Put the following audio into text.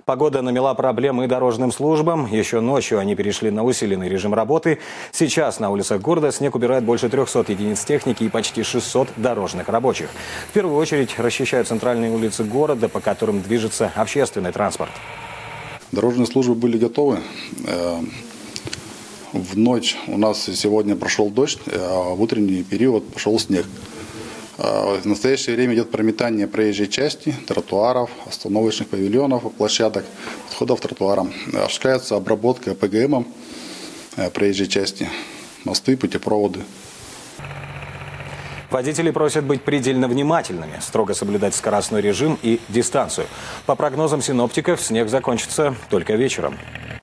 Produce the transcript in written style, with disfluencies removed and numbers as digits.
Погода намела проблемы и дорожным службам. Еще ночью они перешли на усиленный режим работы. Сейчас на улицах города снег убирает больше 300 единиц техники и почти 600 дорожных рабочих. В первую очередь расчищают центральные улицы города, по которым движется общественный транспорт. Дорожные службы были готовы. В ночь у нас сегодня прошел дождь, а в утренний период пошел снег. В настоящее время идет прометание проезжей части, тротуаров, остановочных павильонов, площадок, подходов к тротуарам. Осуществляется обработка ПГМом проезжей части, мосты, путепроводы. Водители просят быть предельно внимательными, строго соблюдать скоростной режим и дистанцию. По прогнозам синоптиков, снег закончится только вечером.